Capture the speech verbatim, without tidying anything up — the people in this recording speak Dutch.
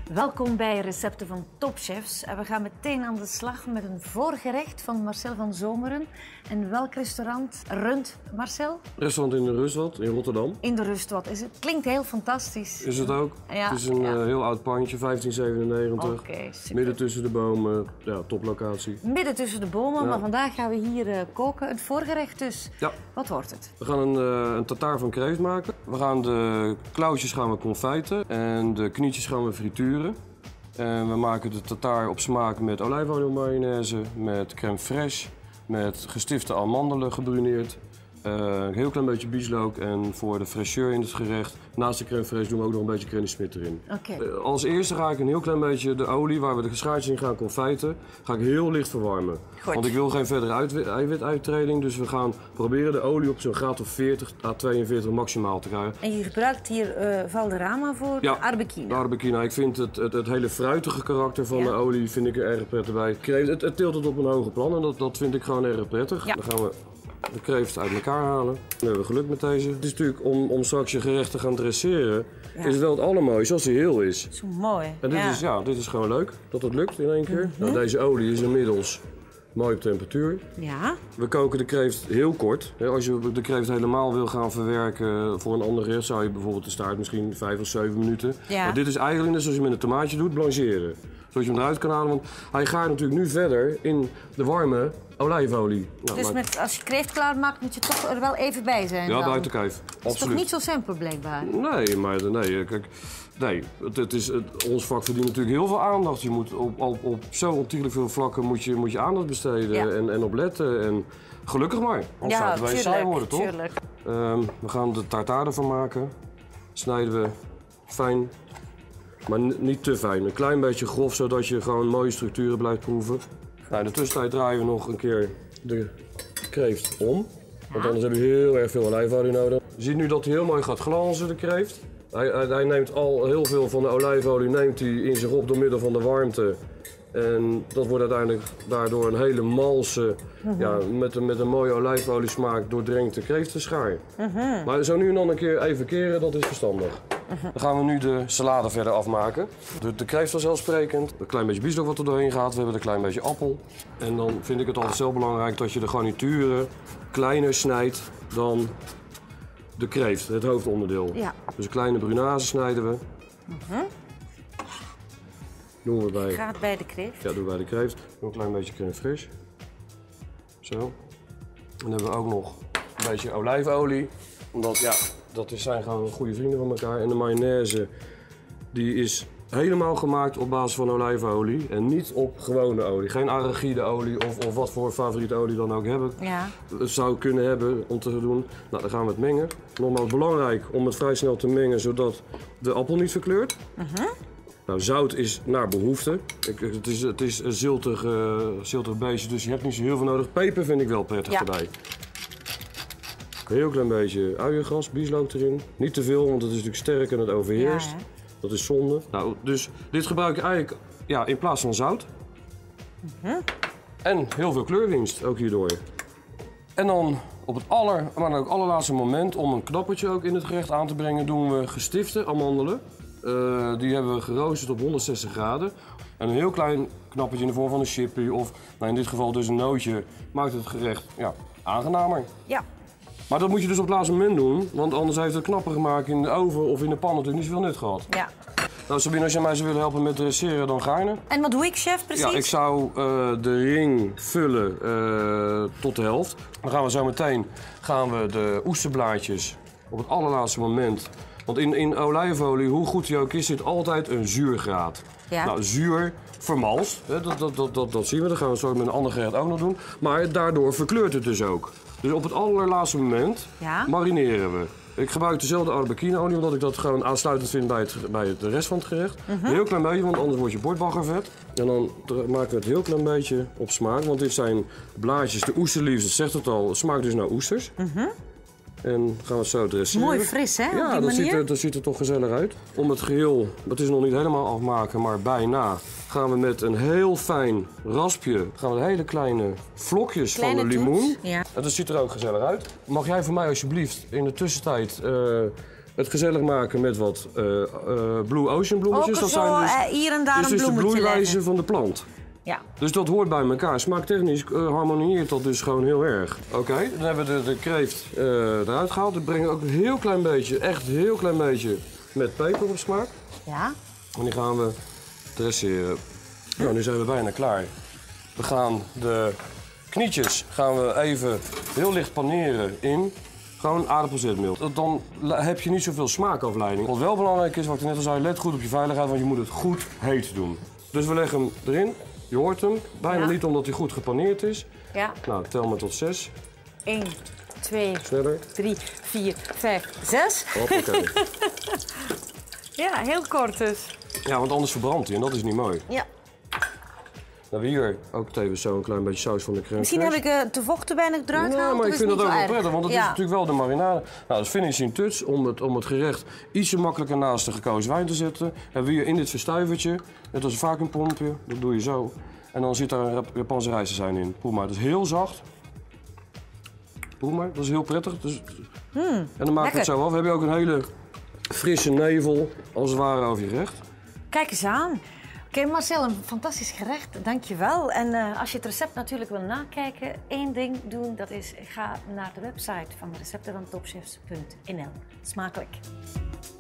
Welkom bij Recepten van Topchefs. En we gaan meteen aan de slag met een voorgerecht van Marcel van Zomeren. En welk restaurant runt Marcel? Restaurant in de Rustwad in Rotterdam. In de Rustwad. Is het klinkt heel fantastisch. Is het ook? Ja, het is een ja. uh, heel oud pandje, vijftien zevenennegentig. Okay, midden tussen de bomen, ja, toplocatie. Midden tussen de bomen, ja. maar vandaag gaan we hier uh, koken. Het voorgerecht dus. Ja. Wat wordt het? We gaan een, uh, een tartaar van kreeft maken. We gaan de klauwtjes gaan we confijten en de knietjes gaan we frituren. En we maken de tartaar op smaak met olijfolie mayonaise, met crème fraîche, met gestifte amandelen gebruineerd. Uh, een heel klein beetje bieslook en voor de fraîcheur in het gerecht, naast de crème fraîche doen we ook nog een beetje crème smit erin. Okay. Uh, als eerste ga ik een heel klein beetje de olie waar we de geschaartjes in gaan confijten, ga ik heel licht verwarmen. Goed. Want ik wil geen verdere eiwituittreding, dus we gaan proberen de olie op zo'n graad of veertig à tweeënveertig maximaal te krijgen. En je gebruikt hier uh, Valderrama voor ja, arbequina? de arbequina. Ik vind het, het, het hele fruitige karakter van ja. de olie vind ik er erg prettig bij. Het, het tilt het op een hoger plan en dat, dat vind ik gewoon erg prettig. Ja. Dan gaan we de kreeft uit elkaar halen. Nu hebben we geluk met deze. Het is natuurlijk om, om straks je gerecht te gaan dresseren, ja. is het wel het allermooiste als hij heel is. Zo mooi. En dit, ja. Is, ja, dit is gewoon leuk, dat het lukt in één keer. Mm-hmm. Nou, deze olie is inmiddels mooi op temperatuur. Ja. We koken de kreeft heel kort. Als je de kreeft helemaal wil gaan verwerken voor een ander gerecht, zou je bijvoorbeeld de staart misschien vijf of zeven minuten. Ja. Maar dit is eigenlijk net zoals je met een tomaatje doet, blancheren. Zodat je hem eruit kan halen, want hij gaat natuurlijk nu verder in de warme olijfolie. Nou, dus maar... met, als je kreeft klaar maakt, moet je toch er wel even bij zijn? Ja, dan? buiten kijf. Dat is toch niet zo simpel, blijkbaar? Nee, maar nee, kijk, nee. Het, het is, het, ons vak verdient natuurlijk heel veel aandacht. Je moet op, op, op zo ontiegelijk veel vlakken moet je, moet je aandacht besteden ja. en, en op letten. En gelukkig maar, anders ja, zouden wij saai worden, toch? Tuurlijk. Um, we gaan de tartaar ervan maken. Snijden we fijn, maar niet te fijn. Een klein beetje grof, zodat je gewoon mooie structuren blijft proeven. Nou, in de tussentijd draaien we nog een keer de kreeft om. Want anders heb je heel erg veel olijfolie nodig. Je ziet nu dat hij heel mooi gaat glanzen, de kreeft. Hij, hij, hij neemt al heel veel van de olijfolie neemt hij in zich op door middel van de warmte. En dat wordt uiteindelijk daardoor een hele malse, uh-huh. ja, met, een, met een mooie olijfoliesmaak doordrenkte kreeftenschaar. Uh-huh. Maar zo nu en dan een keer even keren, dat is verstandig. Uh-huh. Dan gaan we nu de salade verder afmaken. De, de kreeft vanzelfsprekend, een klein beetje bieslook wat er doorheen gaat, we hebben een klein beetje appel. En dan vind ik het altijd zelf belangrijk dat je de garnituren kleiner snijdt dan de kreeft, het hoofdonderdeel. Ja. Dus een kleine brunaze snijden we. Uh-huh. Doen we bij... Gaat bij de kreeft? Ja, doen we bij de kreeft. Een klein beetje crème fraîche. Zo. En dan hebben we ook nog een beetje olijfolie. Omdat, ja, dat zijn gewoon goede vrienden van elkaar. En de mayonaise, die is helemaal gemaakt op basis van olijfolie. En niet op gewone olie. Geen arachide olie of, of wat voor favoriete olie dan ook hebben. Ja. Zou kunnen hebben om te doen. Nou, dan gaan we het mengen. Nogmaals belangrijk om het vrij snel te mengen, zodat de appel niet verkleurt. Uh-huh. Nou, zout is naar behoefte. Ik, het is, het is een ziltig, uh, ziltig beestje, dus je hebt niet zo heel veel nodig. Peper vind ik wel prettig ja. erbij. Een heel klein beetje uiengras, bieslook erin. Niet te veel, want het is natuurlijk sterk en het overheerst. Ja, dat is zonde. Nou, dus dit gebruik ik eigenlijk ja, in plaats van zout. Uh-huh. En heel veel kleurwinst, ook hierdoor. En dan op het aller, maar ook allerlaatste moment, om een knappertje ook in het gerecht aan te brengen, doen we gestifte amandelen. Uh, die hebben we geroosterd op honderdzestig graden. En een heel klein knappertje in de vorm van een chippy of nou in dit geval dus een nootje maakt het gerecht ja, aangenamer. Ja. Maar dat moet je dus op het laatste moment doen, want anders heeft het knapper gemaakt in de oven of in de pan natuurlijk niet zoveel nut gehad. Ja. Nou Sabine, als je mij zou willen helpen met dresseren, dan gaarne. En wat doe ik, chef, precies? Ja, ik zou uh, de ring vullen uh, tot de helft. Dan gaan we zo meteen gaan we de oesterblaadjes op het allerlaatste moment. Want in, in olijfolie, hoe goed die ook is, zit altijd een zuurgraad. Ja. Nou, zuur vermalst, hè, dat, dat, dat, dat, dat zien we. Dat gaan we zo met een ander gerecht ook nog doen. Maar daardoor verkleurt het dus ook. Dus op het allerlaatste moment ja. marineren we. Ik gebruik dezelfde arbequina-olie, omdat ik dat gewoon aansluitend vind bij, het, bij het, de rest van het gerecht. Uh-huh. Een heel klein beetje, want anders wordt je bordbaggervet. En dan maken we het heel klein beetje op smaak, want dit zijn blaadjes, de oesterliefst, dat zegt het al, het smaakt dus naar oesters. Uh-huh. En gaan we het zo dresseren. Mooi fris, hè? Ja, dat ziet, er, dat ziet er toch gezellig uit. Om het geheel, dat is nog niet helemaal afmaken, maar bijna, gaan we met een heel fijn raspje, gaan we de hele kleine vlokjes kleine van de limoen. Ja. En dat ziet er ook gezellig uit. Mag jij voor mij alsjeblieft in de tussentijd uh, het gezellig maken met wat uh, uh, Blue Ocean bloemetjes. Ook dat zo, zijn dus, uh, hier en daar dus een dus de bloemetje bloeiwijze leggen. van de plant. Ja. Dus dat hoort bij elkaar. Smaaktechnisch uh, harmonieert dat dus gewoon heel erg. Oké, okay, dan hebben we de, de kreeft uh, eruit gehaald. We brengen ook een heel klein beetje, echt een heel klein beetje met peper op smaak. Ja. En die gaan we dresseren. Nou, nu zijn we bijna klaar. We gaan de knietjes gaan we even heel licht paneren in gewoon aardappelzetmeel. Dan heb je niet zoveel smaakafleiding. Wat wel belangrijk is, wat ik net al zei, let goed op je veiligheid, want je moet het goed heet doen. Dus we leggen hem erin. Je hoort hem. Bijna ja. niet omdat hij goed gepaneerd is. Ja. Nou, tel maar tot zes. één, twee, Sneller. drie, vier, vijf, zes. Hoppakee. Ja, heel kort dus. Ja, want anders verbrandt hij en dat is niet mooi. Ja. Dan hebben we hier ook tevens zo een klein beetje saus van de crème Misschien heb ik uh, te vocht te weinig eruit gehaald. Ja, maar ik vind dat ook wel prettig, want het ja. is natuurlijk wel de marinade. Nou, dat finishing touch om het, om het gerecht ietsje makkelijker naast de gekozen wijn te zetten. Hebben we hier in dit verstuivertje, net als een vacuümpompje, dat doe je zo. En dan zit daar een Japanse rijstazijn in. Proef maar, dat is heel zacht. Proef maar, dat is heel prettig. Dus... Mm, en dan maak je het zo af. Heb je ook een hele frisse nevel, als het ware, over je gerecht. Kijk eens aan. Oké, okay, Marcel, een fantastisch gerecht, dankjewel. En uh, als je het recept natuurlijk wil nakijken, één ding doen, dat is ga naar de website van recepten van topchefs punt n l. Smakelijk.